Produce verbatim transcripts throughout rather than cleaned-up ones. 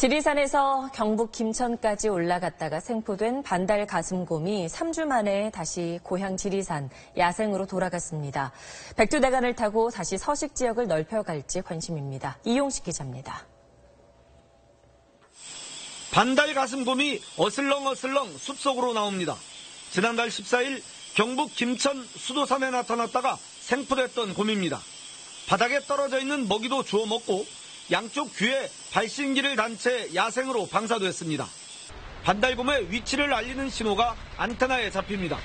지리산에서 경북 김천까지 올라갔다가 생포된 반달 가슴곰이 삼 주 만에 다시 고향 지리산 야생으로 돌아갔습니다. 백두대간을 타고 다시 서식 지역을 넓혀갈지 관심입니다. 이용식 기자입니다. 반달 가슴곰이 어슬렁어슬렁 숲속으로 나옵니다. 지난달 십사일 경북 김천 수도산에 나타났다가 생포됐던 곰입니다. 바닥에 떨어져 있는 먹이도 주워 먹고 양쪽 귀에 발신기를 단 채 야생으로 방사됐습니다. 반달곰의 위치를 알리는 신호가 안테나에 잡힙니다.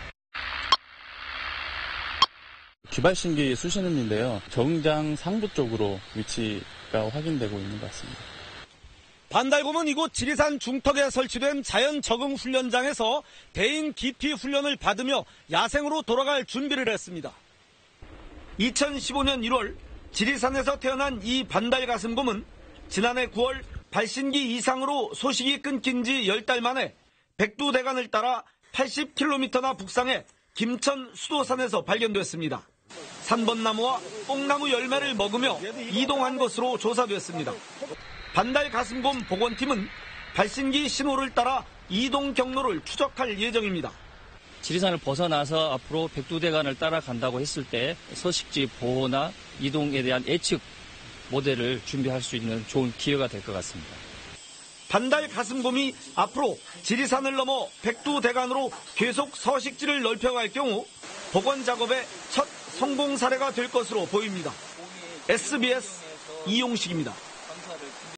귀발신기 수신음인데요. 정장 상부 쪽으로 위치가 확인되고 있는 것 같습니다. 반달곰은 이곳 지리산 중턱에 설치된 자연 적응 훈련장에서 대인 기피 훈련을 받으며 야생으로 돌아갈 준비를 했습니다. 이천십오년 일월 지리산에서 태어난 이 반달 가슴곰은 지난해 구월 발신기 이상으로 소식이 끊긴 지 열 달 만에 백두대간을 따라 팔십 킬로미터나 북상해 김천 수도산에서 발견됐습니다. 삼번나무와 뽕나무 열매를 먹으며 이동한 것으로 조사됐습니다. 반달 가슴곰 복원팀은 발신기 신호를 따라 이동 경로를 추적할 예정입니다. 지리산을 벗어나서 앞으로 백두대간을 따라간다고 했을 때 서식지 보호나 이동에 대한 예측 모델을 준비할 수 있는 좋은 기회가 될 것 같습니다. 반달 가슴곰이 앞으로 지리산을 넘어 백두대간으로 계속 서식지를 넓혀갈 경우 복원 작업의 첫 성공 사례가 될 것으로 보입니다. 에스비에스 이용식입니다.